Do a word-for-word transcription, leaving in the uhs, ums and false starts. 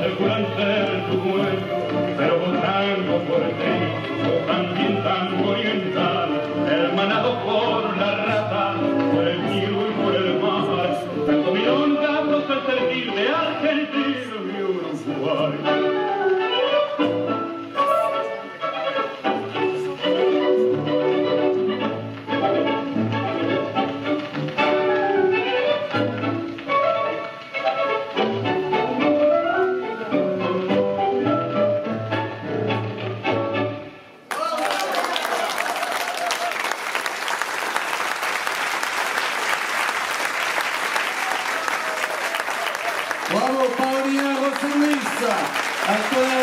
aseguran ser tu dueño, pero con tango porteño, o también tango oriental, hermanado por la raza, por el cielo y por el mar, tanto milonga por el sentir de Argentina y Uruguay. Bravo Paolina José Luis, actual